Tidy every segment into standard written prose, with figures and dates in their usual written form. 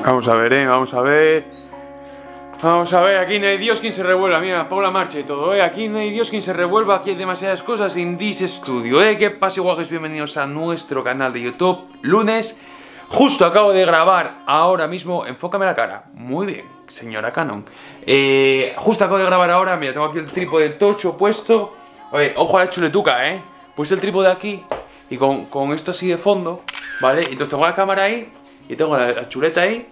Vamos a ver, vamos a ver. Vamos a ver, aquí no hay Dios quien se revuelva. Mira, pongo la marcha y todo, aquí no hay Dios quien se revuelva. Aquí hay demasiadas cosas en This Studio, ¿Qué pasa, guajes? Bienvenidos a nuestro canal de YouTube. Lunes, justo acabo de grabar ahora mismo. Enfócame la cara. Muy bien, señora Canon. Justo acabo de grabar ahora. Mira, tengo aquí el trípode tocho puesto. Oye, ojo a la chuletuca, Puse el trípode aquí y con esto así de fondo, ¿vale? Entonces tengo la cámara ahí y tengo la chuleta ahí.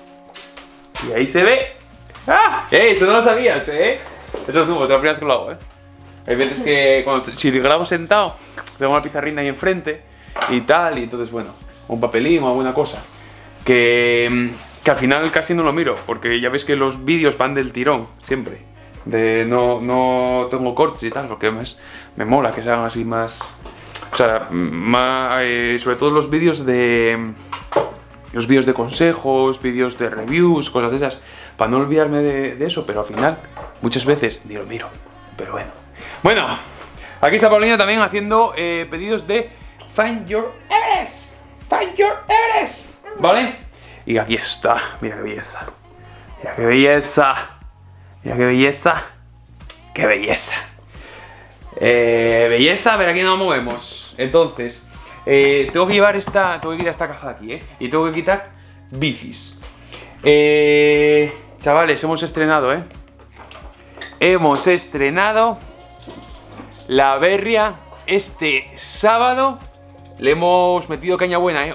Y ahí se ve. ¡Ah! Eso no lo sabías, Eso es nuevo, te lo primera vez que lo hago, Hay veces que si grabo sentado, tengo una pizarrina ahí enfrente y tal, y entonces, bueno, un papelín o alguna cosa. Que al final casi no lo miro, porque ya ves que los vídeos van del tirón, siempre. No tengo cortes y tal, porque me mola que se hagan así más. O sea, sobre todo los vídeos de. Los vídeos de consejos, vídeos de reviews, cosas de esas, para no olvidarme de eso, pero al final, muchas veces ni lo miro, pero bueno. Bueno, aquí está Paulina también haciendo pedidos de Find Your Everest. Find Your Everest, ¿vale? Y aquí está, mira qué belleza. Mira qué belleza. Mira qué belleza. Qué belleza. Belleza, a ver, aquí nos movemos. Entonces... tengo que llevar tengo que quitar esta caja de aquí, y tengo que quitar bicis. Chavales, hemos estrenado, Hemos estrenado la Berria este sábado. Le hemos metido caña buena,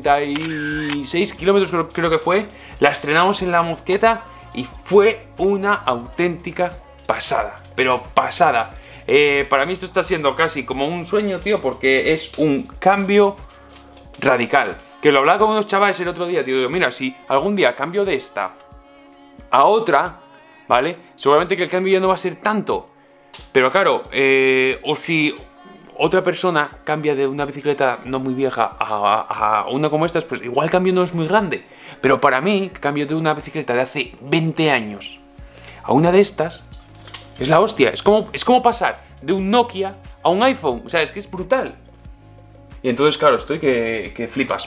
86 kilómetros creo que fue. La estrenamos en la Mosqueta y fue una auténtica pasada, pero pasada. Para mí esto está siendo casi como un sueño, tío, porque es un cambio radical. Que lo hablaba con unos chavales el otro día, tío, digo, mira, si algún día cambio de esta a otra, ¿vale? Seguramente que el cambio ya no va a ser tanto. Pero claro, o si otra persona cambia de una bicicleta no muy vieja a una como estas, pues igual el cambio no es muy grande. Pero para mí, cambio de una bicicleta de hace 20 años a una de estas... es la hostia, es como pasar de un Nokia a un iPhone, o sea, es que es brutal. Y entonces, claro, estoy que flipas.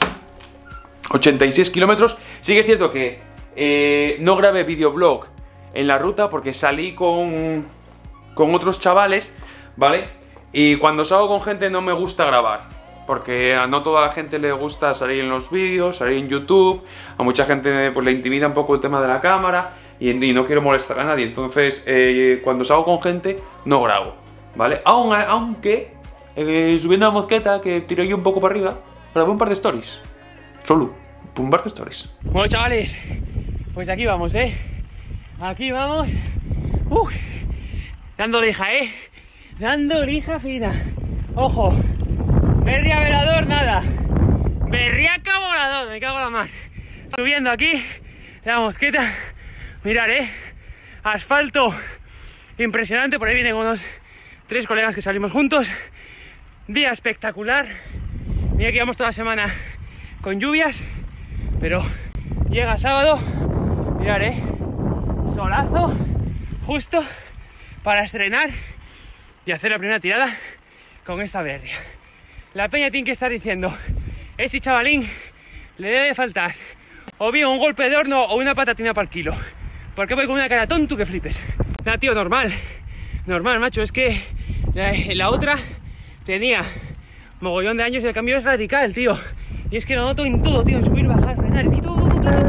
86 kilómetros, sí que es cierto que no grabé videoblog en la ruta porque salí con otros chavales, ¿vale? Y cuando salgo con gente no me gusta grabar, porque a no toda la gente le gusta salir en los vídeos, salir en YouTube, a mucha gente pues le intimida un poco el tema de la cámara. Y no quiero molestar a nadie, entonces cuando salgo con gente no grabo, ¿vale? Aunque subiendo la Mosqueta, que tiré yo un poco para arriba, grabé un par de stories. Solo, un par de stories. Bueno, chavales, pues aquí vamos, Aquí vamos. Dando lija, Dando lija fina. Ojo, Berria velador, nada. Berriaca volador, me cago en la mar. Subiendo aquí la Mosqueta. Mirad, asfalto impresionante. Por ahí vienen unos 3 colegas que salimos juntos. Día espectacular. Mira que llevamos toda la semana con lluvias, pero llega sábado. Mirad, solazo justo para estrenar y hacer la primera tirada con esta Berria. La peña tiene que estar diciendo, este chavalín le debe faltar o bien un golpe de horno o una patatina para el kilo. Porque voy con una cara tonto que flipes. Nada, tío, normal, macho. Es que la otra tenía mogollón de años y el cambio es radical, tío. Y es que lo noto en todo, tío, en subir, bajar, frenar. Es que todo.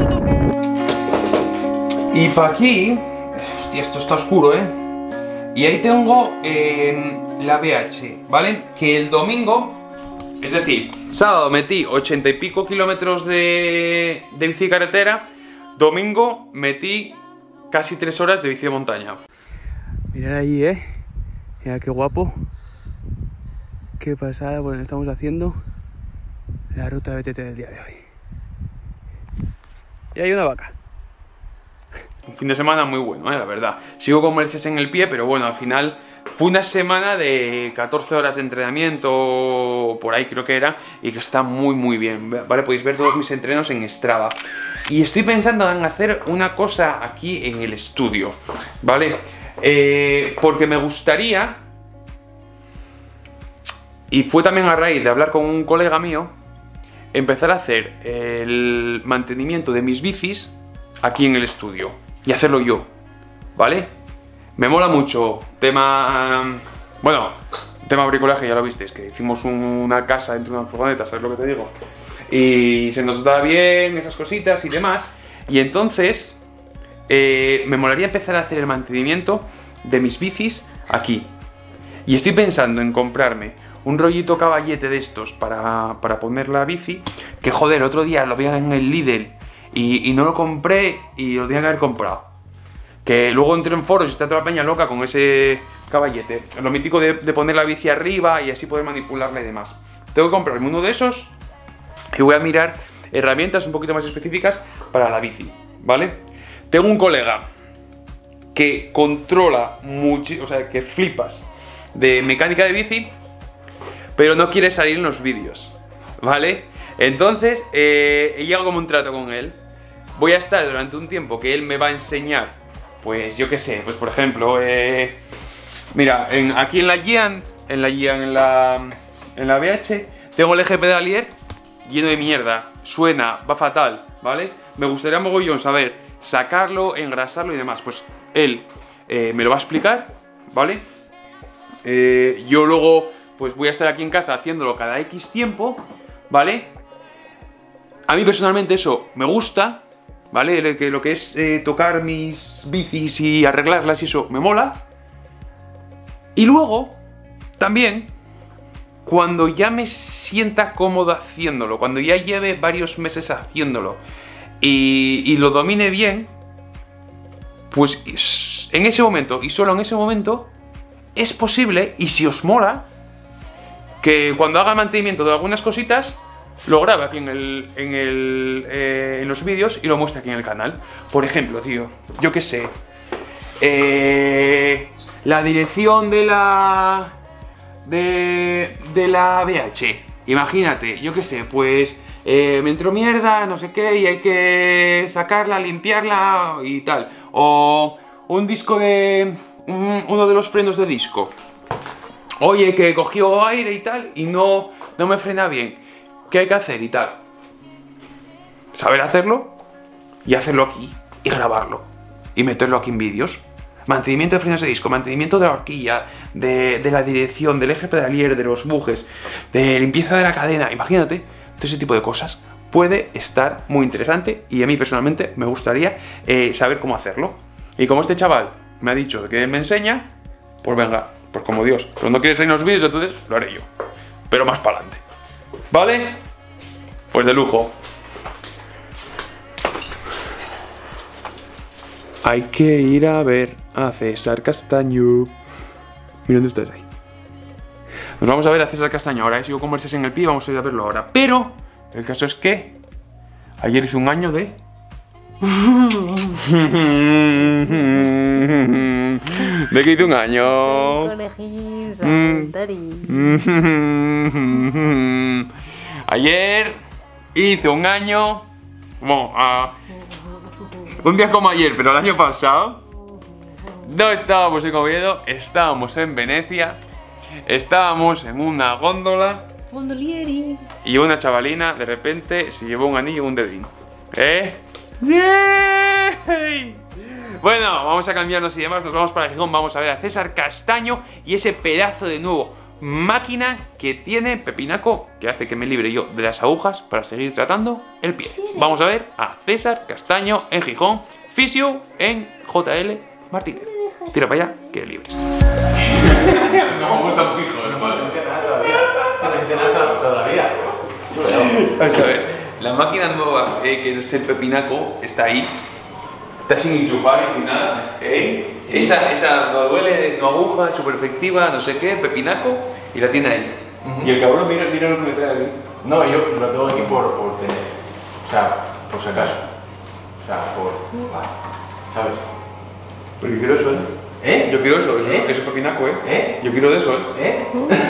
Y para aquí... hostia, esto está oscuro, Y ahí tengo la BH, ¿vale? Que el domingo, es decir, sábado metí 80 y pico kilómetros de bici carretera. Domingo metí casi 3 horas de bici de montaña. Mirad ahí, Mirad qué guapo. Qué pasada. Bueno, estamos haciendo la ruta de BTT del día de hoy. Y hay una vaca. Un fin de semana muy bueno, la verdad. Sigo con molestias en el pie, pero bueno, al final fue una semana de 14 horas de entrenamiento, por ahí creo que era, y que está muy bien, ¿vale? Podéis ver todos mis entrenos en Strava. Y estoy pensando en hacer una cosa aquí en el estudio, ¿vale? Porque me gustaría, y fue también a raíz de hablar con un colega mío, empezar a hacer el mantenimiento de mis bicis aquí en el estudio y hacerlo yo, ¿vale? Me mola mucho tema... bueno, tema bricolaje, ya lo visteis, que hicimos una casa dentro de una furgoneta, ¿sabes lo que te digo? Y se nos da bien esas cositas y demás. Y entonces me molaría empezar a hacer el mantenimiento de mis bicis aquí. Y estoy pensando en comprarme un rollito caballete de estos para poner la bici. Que joder, otro día lo vi en el Lidl y no lo compré y lo tenía que haber comprado. Que luego entré en foros y está toda la peña loca con ese caballete. Lo mítico de poner la bici arriba y así poder manipularla y demás. Tengo que comprarme uno de esos y voy a mirar herramientas un poquito más específicas para la bici, ¿vale? Tengo un colega que controla mucho, o sea, que flipas de mecánica de bici, pero no quiere salir en los vídeos, ¿vale? Entonces, he llegado como un trato con él. Voy a estar durante un tiempo que él me va a enseñar, pues yo qué sé, pues por ejemplo, mira, aquí en la VH, tengo el eje pedalier lleno de mierda, suena, va fatal, ¿vale? Me gustaría mogollón saber sacarlo, engrasarlo y demás. Pues él me lo va a explicar, ¿vale? Yo luego pues voy a estar aquí en casa haciéndolo cada X tiempo, ¿vale? A mí personalmente eso me gusta, ¿vale? Lo que es tocar mis bicis y arreglarlas y eso me mola. Y luego, también, cuando ya me sienta cómodo haciéndolo, cuando ya lleve varios meses haciéndolo y lo domine bien, pues en ese momento y solo en ese momento es posible, y si os mola, que cuando haga mantenimiento de algunas cositas lo grabe aquí en los vídeos y lo muestre aquí en el canal. Por ejemplo, tío, yo qué sé, la dirección de la VH. Imagínate, yo qué sé, pues me entró mierda, no sé qué, y hay que sacarla, limpiarla y tal. O un disco de... uno de los frenos de disco. Oye, que cogió aire y tal y no me frena bien. ¿Qué hay que hacer y tal? Saber hacerlo y hacerlo aquí y grabarlo y meterlo aquí en vídeos. Mantenimiento de frenos de disco, mantenimiento de la horquilla, de la dirección, del eje pedalier, de los bujes, de limpieza de la cadena. Imagínate, todo ese tipo de cosas puede estar muy interesante y a mí personalmente me gustaría saber cómo hacerlo. Y como este chaval me ha dicho que él me enseña, pues venga, pues como Dios. Pero no quiere salir en los vídeos, entonces lo haré yo. Pero más para adelante. ¿Vale? Pues de lujo. Hay que ir a ver a César Castaño. Mira dónde estás ahí. Nos vamos a ver a César Castaño ahora. Sigo con Mercedes en el pie, vamos a ir a verlo ahora. Pero el caso es que ayer hizo un año de... ¿De qué hizo un año? Ayer hizo un año. Bueno, un día como ayer, pero el año pasado no estábamos en Oviedo, estábamos en Venecia. Estábamos en una góndola y una chavalina de repente se llevó un anillo y un dedín. ¡Bien! Bueno, vamos a cambiarnos y demás. Nos vamos para Gijón, vamos a ver a César Castaño y ese pedazo de nuevo máquina que tiene Pepinaco, que hace que me libre yo de las agujas para seguir tratando el pie. Vamos a ver a César Castaño en Gijón, fisio en JL Martínez. Tira para allá, que libres. No me gustan fijos, no todavía. Vamos a ver, la máquina nueva que es el Pepinaco está ahí. Está sin enchufar y sin nada, ¿eh? Sí. Esa no duele, no aguja, es súper efectiva, no sé qué, Pepinaco, y la tiene ahí. Y el cabrón, mira lo que me trae aquí. No, yo lo tengo aquí por tener. O sea, por si acaso. O sea, vale, ¿sabes? Pero yo quiero eso, ¿eh? Yo quiero eso, ese Pepinaco, ¿eh? Yo quiero de eso, ¿eh?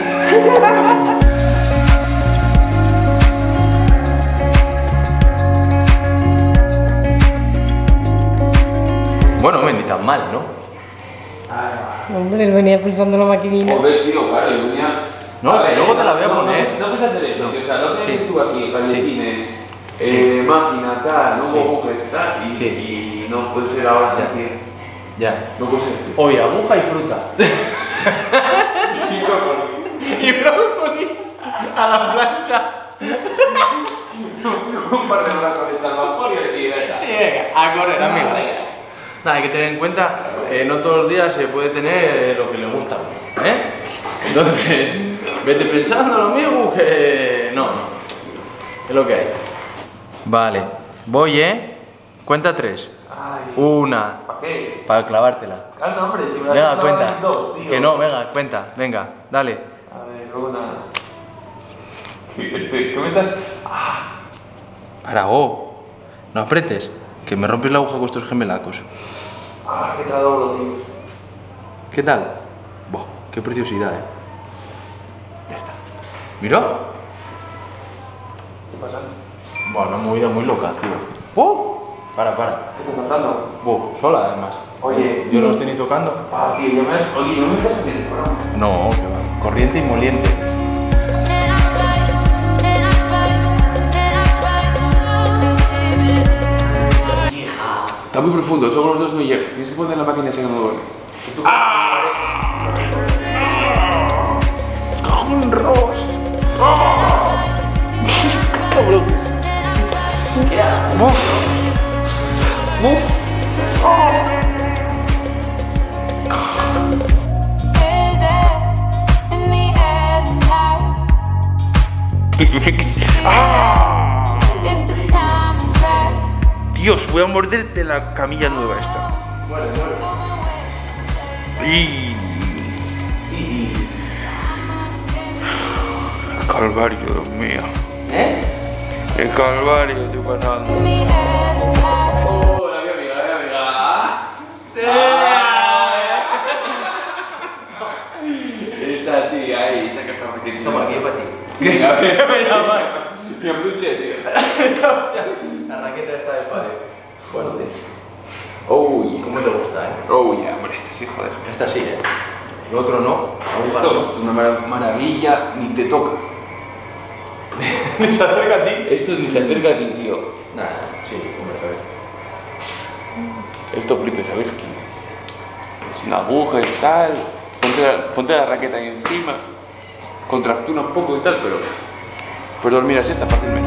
Bueno, ni tan mal, ¿no? Hombre, él venía pulsando la maquinita. Joder, tío, claro, yo venía No, si luego te la voy a poner. No puedes hacer esto, tío. O sea, no tienes Sí. tú aquí, calcetines, Sí. máquina, tal, no Sí. agujas, tal, Sí. y no puede ser ahora Ya. así. Ya. No puede ser. Hoy aguja y fruta. Y brócoli a la plancha. Un par de brazones al vapor y venga. Y venga, a correr, amigo. Nada, hay que tener en cuenta que no todos los días se puede tener lo que le gusta a uno, ¿eh? Entonces, vete pensando lo mismo que... No, es lo que hay. Vale, voy, ¿eh? Cuenta 3. Ay. Una, ¿Para qué? para clavártela. Ah, no, hombre, si me la Venga, has cuenta. dado en dos, tío. Que no, venga, cuenta, venga, dale. A ver, una. ¿Qué me estás...? Para, no apretes, que me rompes la aguja con estos gemelacos. Ah, que te adoro, tío. ¿Qué tal? Buah, qué preciosidad, Ya está. ¿Miró? ¿Qué pasa? Buah, una movida muy loca, tío. Para. ¿Qué estás hablando? Sola además. Oye. Yo no estoy ni tocando. Ah, tío, ya me has... Oye, no me estás haciendo, ¿no? No, que va. Corriente y moliente. Está muy profundo, solo los dos no llegan. Tienes que poner la máquina así que no duele. ¡Un ros! ¡Cabrón! Dios, voy a morderte la camilla nueva esta. Muere. ¡Y! Calvario, Dios mío. ¿Eh? ¡Qué calvario estoy pasando! ¡Oh, la voy a Está así, ahí, saca esa raquetita. Toma, aquí para ti. Venga, venga. Me abruché, tío. La raqueta está de padre. Bueno, tío. Oh, yeah. ¿Cómo te gusta, Oh, yeah, hombre, este sí, joder. Esta sí, El otro no. Esto es una maravilla, ni te toca. Ni se acerca a ti. Esto ni se acerca a ti, tío. Nada, sí, hombre, a ver. Esto flipes a virgen. Sin agujas y tal. Ponte la raqueta ahí encima. Contractura un poco y tal, pero dormirás esta fácilmente.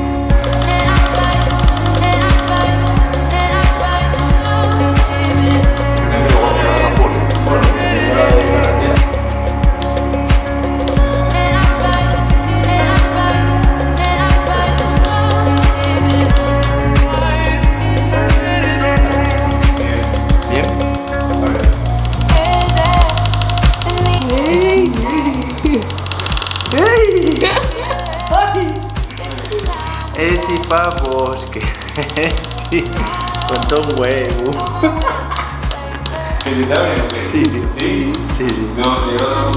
Este papos que con todo un huevo. ¿Qué te saben o qué? Sí, tío. ¿Sí? Sí. No,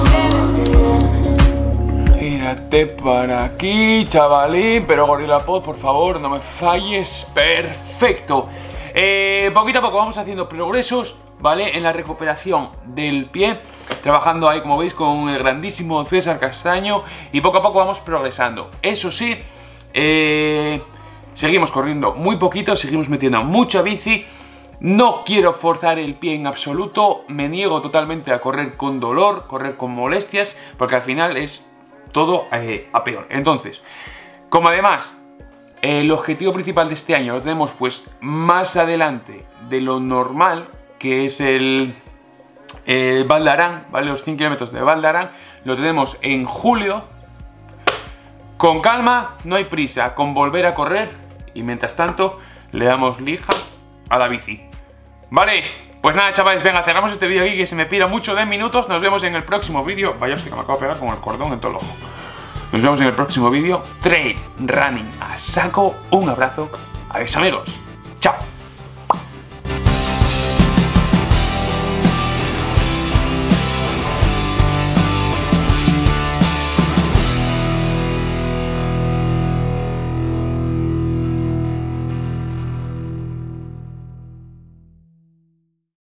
Gírate para aquí, chavalín, pero GorillaPod, por favor, no me falles. Perfecto. Poquito a poco vamos haciendo progresos, ¿vale? En la recuperación del pie, trabajando ahí, como veis, con el grandísimo César Castaño, y poco a poco vamos progresando. Eso sí, seguimos corriendo muy poquito, seguimos metiendo mucha bici. No quiero forzar el pie en absoluto, me niego totalmente a correr con dolor, correr con molestias, porque al final es todo a peor. Entonces, como además el objetivo principal de este año lo tenemos pues más adelante de lo normal, que es el Val d'Aran, ¿vale? Los 100 kilómetros de Val d'Aran, lo tenemos en julio. Con calma, no hay prisa con volver a correr, y mientras tanto le damos lija a la bici. Vale, pues nada, chavales, venga, cerramos este vídeo aquí que se me pira mucho de minutos. Nos vemos en el próximo vídeo. Vaya, hostia, que me acabo de pegar con el cordón en todo el ojo. Nos vemos en el próximo vídeo. Trail running a saco. Un abrazo. Adiós, amigos. Chao.